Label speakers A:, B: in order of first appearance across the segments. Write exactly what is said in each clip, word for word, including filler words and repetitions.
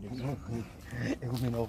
A: Em không biết đâu.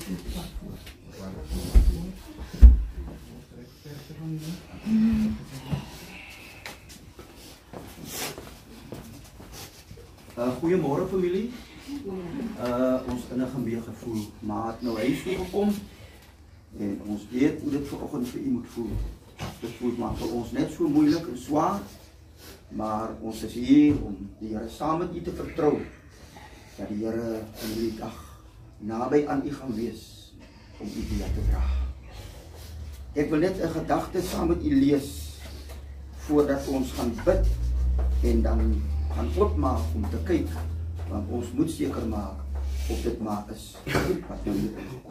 A: Uh, goeiemorgen familie. Uh, ons in 'n gebeur gevoel, maar het nou huis toe gekom en ons weet hoe dit vanoggend vir u moet voel. Dit voel maar vir ons net so moeilik en zwaar, maar ons is hier om die Here saam met u te vertrou, dat die Here in hierdie dag naby aan u gaan wees om u deur te dra. Ek wil net 'n gedagte saam met u lees voordat ons gaan bid en dan gaan oopmaak om te kyk, want ons moet seker maak of dit maar is wat nou hier ingekom.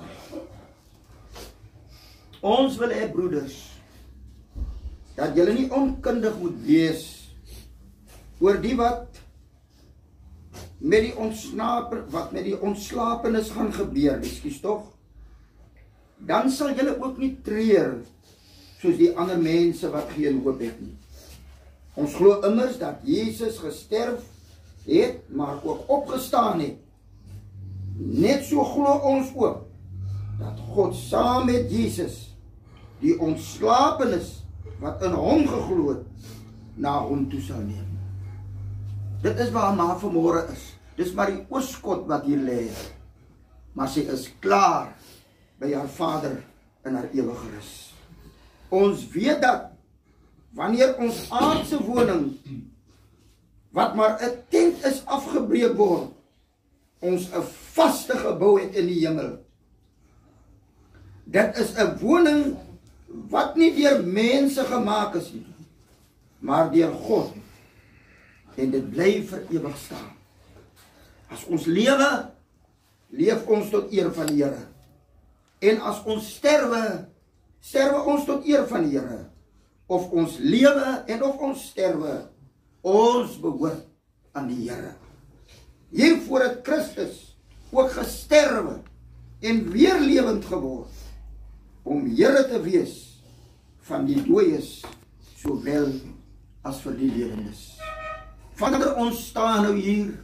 A: Ons wil hê broeders, dat julle nie onkundig moet wees oor die wat met die ontsnaper, wat met die ontslapenis gaan gebeur, ekskuus tog. Dan sal julle ook nie treur soos die ander mense wat geen hoop het nie. Ons glo immers dat Jesus gesterf het, maar ook opgestaan het. Net so glo ons ook dat God saam met Jesus die ontslapenis wat in hom geglo het, na hom toe sal neem. Dit is waar ma vanmôre is. Dis maar die oorskot wat hier lê. Maar sy is klaar by haar Vader in haar ewige rus. Ons weet dat wanneer ons aardse woning, wat maar 'n tent is, afgebreek word, ons 'n vaste gebou het in die hemel. Dit is 'n woning wat nie deur mense gemaak is nie, maar deur God. En dit bly vir ewig staan. As ons lewe, leef ons tot eer van die Here. En as ons sterwe, sterwe ons tot eer van die Here. Of ons lewe en of ons sterwe, ons behoort aan die Here. Hiervoor het Christus ook gesterwe en weer lewend geword, om Here te wees van die dooies, sowel as vir die lewendes. Vader, ons staan nou hier,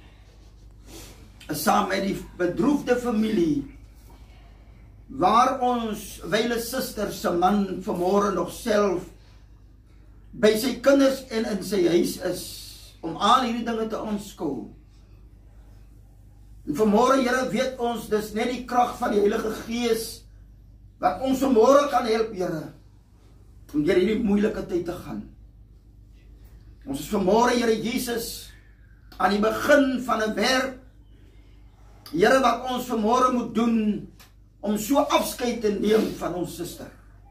A: saam met die bedroefde familie, waar ons wyle suster se man vanmôre nog self by sy kinders en in sy huis is, om al hierdie dinge te aanskou. En vanmôre, Here, weet ons, dis net die krag van die Heilige Gees, wat ons vanmôre kan help, Here, om deur hierdie moeilike tyd te gaan. Ons is vanmôre, Here Jesus, aan die begin van 'n werk, Here, wat ons vanmôre moet doen, om so afskeid te neem van ons suster.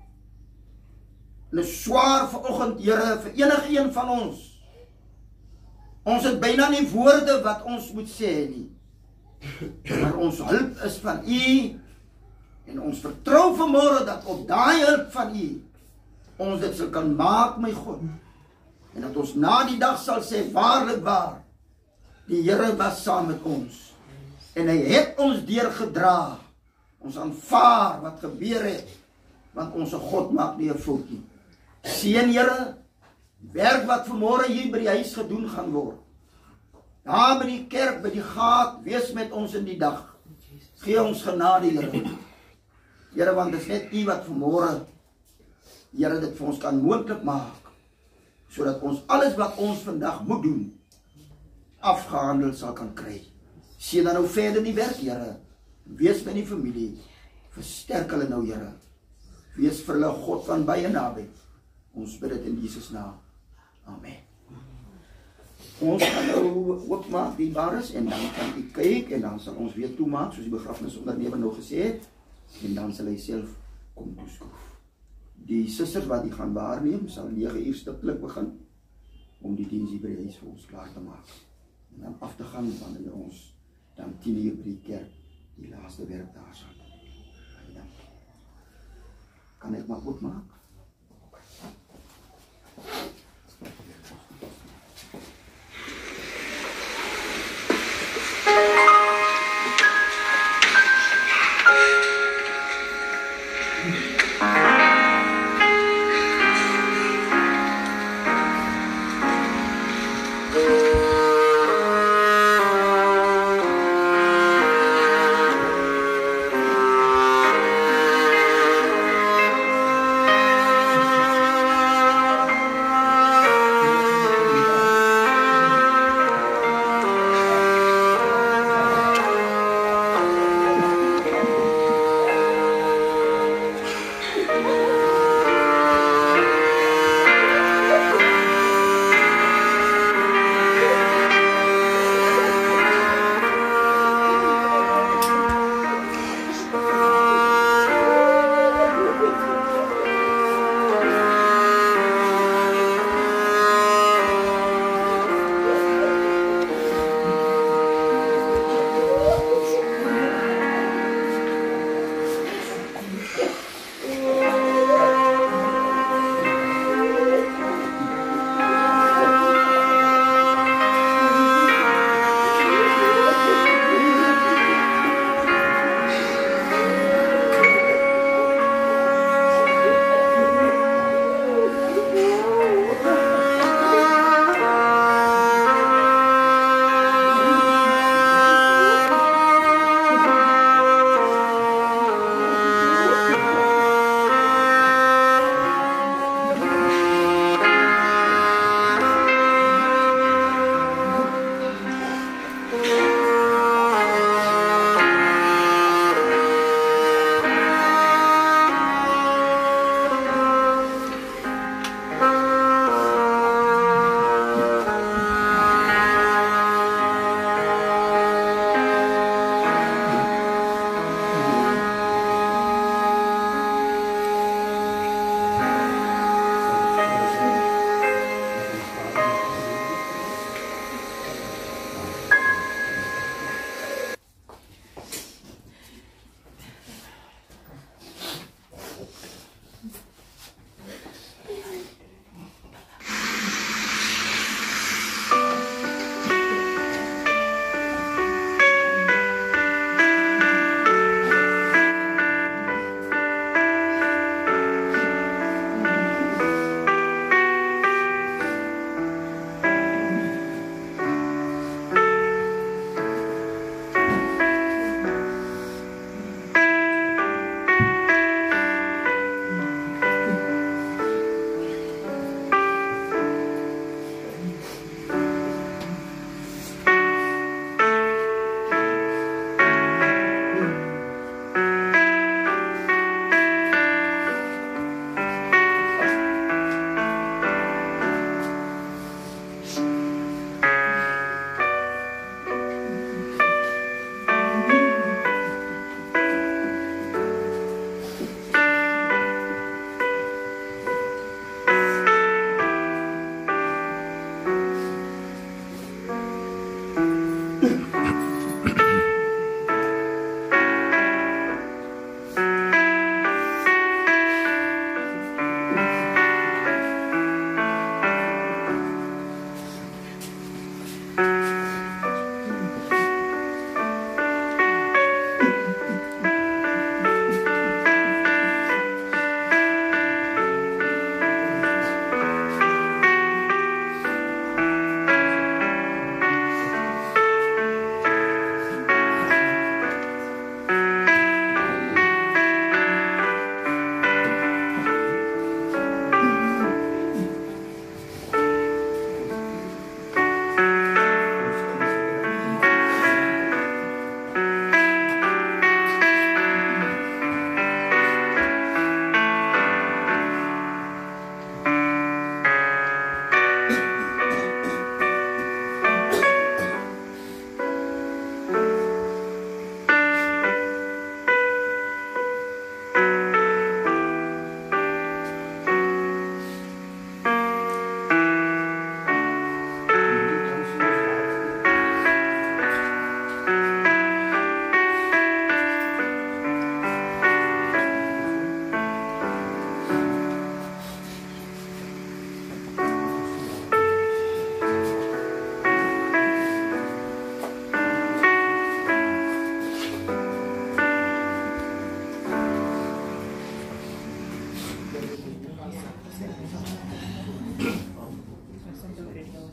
A: En dit is swaar vanoggend, Here, vir enige een van ons. Ons het byna nie woorde wat ons moet sê nie. Maar ons hulp is van U, en ons vertrou vanmôre dat op daai hulp van U, ons dit sal kan maak, my God. En dat ons na die dag sal sê, waarlik waar, die Here was saam met ons. En hy het ons deurgedra. Ons aanvaar wat gebeur het, want onze God maak nie 'n fout nie. Seën, Here, werk wat vanmôre hier by die huis gedoen gaan word. Daar by die kerk, by die gaat, wees met ons in die dag. Gee ons genade, Here. Here, want dit is net U wat vanmôre, Here, dit vir ons kan moontlik maak, sodat ons alles wat ons vandag moet doen, afgehandel sal kan kry. Sien dan nou verder die werk, Here. Wees met die familie. Versterk hulle nou, Here. Wees vir hulle God van baie naby. Ons bid dit in Jesus naam. Amen. Ons gaan nou oopmaak die bares en dan kan u kyk en dan sal ons weer toemaak, soos die begrafnisondernemer nou gesê het, en dan sal hy self kom toeskroef. Die susters wat die gaan waarneem, sal nege uur stiptelik begin, om die diens hier by die huis vir ons klaar te maak. En dan af te gaan, wanneer ons dan tien uur by die kerk die laaste werk daar sal. Ja. Kan ek maar oopmaak?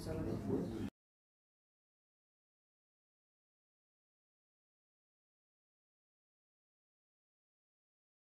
A: sal net voor.